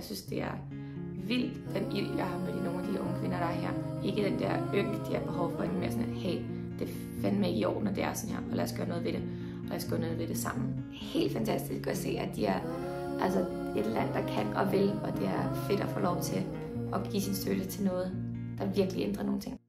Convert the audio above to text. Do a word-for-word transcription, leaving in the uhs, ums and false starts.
jeg synes, det er vildt, den ild, jeg har mødt i nogle af de unge kvinder, der er her. Ikke den der ynk, de har behov for, men mere sådan, hey, det er fandme ikke i orden, når det er sådan her, og lad os gøre noget ved det, og lad os gøre noget ved det sammen. Helt fantastisk at se, at de er altså et land, der kan og vil, og det er fedt at få lov til at give sin støtte til noget, der virkelig ændrer nogle ting.